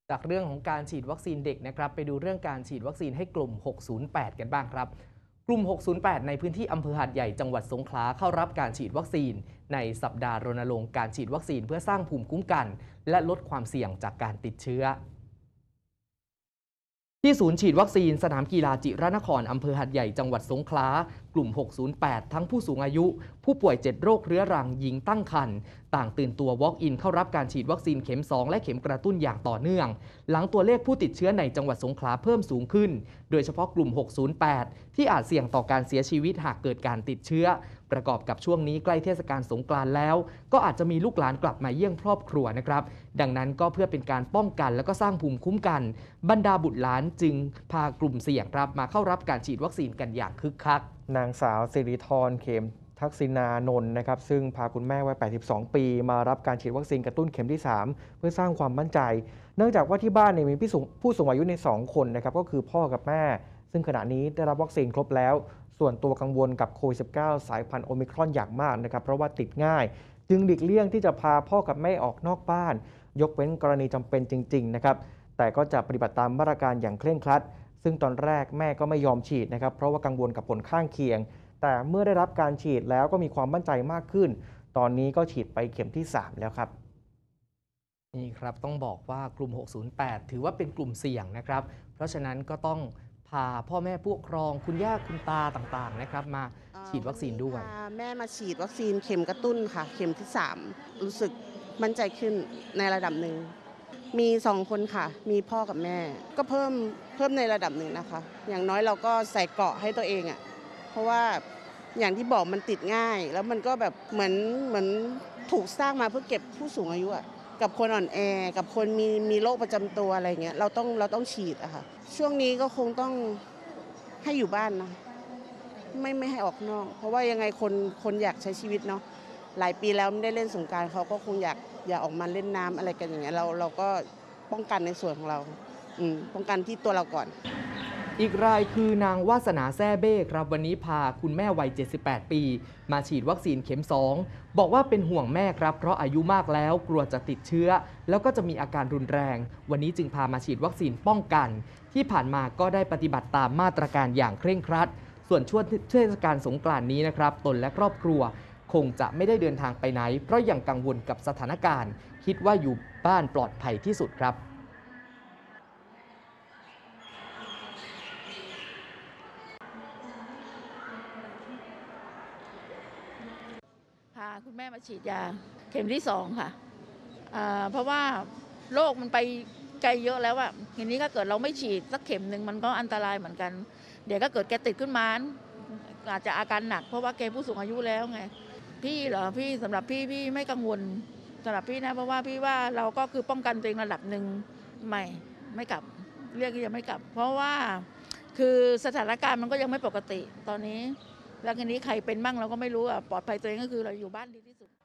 จากเรื่องของการฉีดวัคซีนเด็กนะครับไปดูเรื่องการฉีดวัคซีนให้กลุ่ม 608 กันบ้างครับกลุ่ม 608 ในพื้นที่อำเภอหาดใหญ่จังหวัดสงขลาเข้ารับการฉีดวัคซีนในสัปดาห์รณรงค์การฉีดวัคซีนเพื่อสร้างภูมิคุ้มกันและลดความเสี่ยงจากการติดเชื้อ ที่ศูนย์ฉีดวัคซีนสนามกีฬาจิรนครอำเภอหาดใหญ่จังหวัดสงขลากลุ่ม 608 ทั้งผู้สูงอายุ ผู้ป่วย 7 โรคเรื้อรังหญิงตั้งครรภ์ต่างตื่นตัว Walk-in เข้ารับการฉีดวัคซีนเข็ม 2 และเข็มกระตุ้นอย่างต่อเนื่อง หลังตัวเลขผู้ติดเชื้อในจังหวัดสงขลาเพิ่มสูงขึ้น โดยเฉพาะกลุ่ม 608 ที่อาจเสี่ยงต่อการเสียชีวิตหากเกิดการติดเชื้อ ประกอบกับช่วงนี้ใกล้เทศกาลสงกรานต์แล้ว ก็อาจจะมีลูกหลานกลับมาเยี่ยมครอบครัวนะครับดังนั้นก็เพื่อเป็นการป้องกันและก็สร้างภูมิคุ้มกันบรรดาบุตรหลานจึงพากลุ่มเสี่ยงครับมาเข้ารับการฉีดวัคซีนกันอย่างคึกคักนางสาวสิริธรเข็มทักษิณานนท์นะครับซึ่งพาคุณแม่วัย 82 ปีมารับการฉีดวัคซีนกระตุ้นเข็มที่ 3 เพื่อสร้างความมั่นใจเนื่องจากว่าที่บ้านมีผู้สูงอายุใน 2 คนนะครับก็คือพ่อกับแม่ซึ่งขณะนี้ได้รับวัคซีนครบแล้วส่วนตัวกังวลกับโควิด -19 สายพันธุ์โอมิครอนอย่างมากนะครับเพราะว่าติดง่ายจึงหลีกเลี่ยงที่จะพาพ่อกับแม่ออกนอกบ้านยกเว้นกรณีจำเป็นจริงๆนะครับแต่ก็จะปฏิบัติตามมาตรการอย่างเคร่งครัดซึ่งตอนแรกแม่ก็ไม่ยอมฉีดนะครับเพราะว่ากังวลกับผลข้างเคียงแต่เมื่อได้รับการฉีดแล้วก็มีความมั่นใจมากขึ้นตอนนี้ก็ฉีดไปเข็มที่ 3 แล้วครับนี่ครับต้องบอกว่ากลุ่ม 608 ถือว่าเป็นกลุ่มเสี่ยงนะครับเพราะฉะนั้นก็ต้องพาพ่อแม่ผู้ปกครองคุณย่าคุณตาต่างๆนะครับมาฉีดวัคซีนด้วยพาแม่มาฉีดวัคซีนเข็มกระตุ้นค่ะเข็มที่ 3รู้สึกมั่นใจขึ้นในระดับหนึ่งมี2คนค่ะมีพ่อกับแม่ก็เพิ่มในระดับหนึ่งนะคะอย่างน้อยเราก็ใส่เกราะให้ตัวเองอ่ะเพราะว่าอย่างที่บอกมันติดง่ายแล้วมันก็แบบเหมือนถูกสร้างมาเพื่อเก็บผู้สูงอายุอ่ะกับคนอ่อนแอกับคนมีโรคประจำตัวอะไรเงี้ยเราต้องฉีดอะค่ะช่วงนี้ก็คงต้องให้อยู่บ้านนะไม่ให้ออกนอกเพราะว่ายังไงคนอยากใช้ชีวิตเนาะหลายปีแล้วไม่ได้เล่นสงกรานต์เขาก็คงอยากออกมาเล่นน้ำอะไรกันอย่างเงี้ยเราก็ป้องกันในส่วนของเราป้องกันที่ตัวเราก่อนอีกรายคือนางวาสนาแซ่เบ้ครับวันนี้พาคุณแม่วัย 78 ปีมาฉีดวัคซีนเข็ม 2 บอกว่าเป็นห่วงแม่ครับเพราะอายุมากแล้วกลัวจะติดเชื้อแล้วก็จะมีอาการรุนแรงวันนี้จึงพามาฉีดวัคซีนป้องกันที่ผ่านมาก็ได้ปฏิบัติตามมาตรการอย่างเคร่งครัดส่วนช่วงเทศกาลสงกรานต์นี้นะครับตนและครอบครัวคงจะไม่ได้เดินทางไปไหนเพราะยังกังวลกับสถานการณ์คิดว่าอยู่บ้านปลอดภัยที่สุดครับพาคุณแม่มาฉีดยาเข็มที่2ค่ะเพราะว่าโรคมันไปไกลเยอะแล้วอะทีนี้ก็เกิดเราไม่ฉีดสักเข็มหนึ่งมันก็อันตรายเหมือนกันเดี๋ยวก็เกิดแกติดขึ้นมาอาจจะอาการหนักเพราะว่าแกผู้สูงอายุแล้วไงพี่เหรอพี่สำหรับพี่ไม่กังวลสำหรับพี่นะเพราะว่าพี่ว่าเราก็คือป้องกันตัวเองระดับหนึ่งไม่กลับเรียกที่จะไม่กลับเพราะว่าคือสถานการณ์มันก็ยังไม่ปกติตอนนี้แล้วทีนี้ใครเป็นบ้างเราก็ไม่รู้อ่ะปลอดภัยตัวเองก็คือเราอยู่บ้านดีที่สุด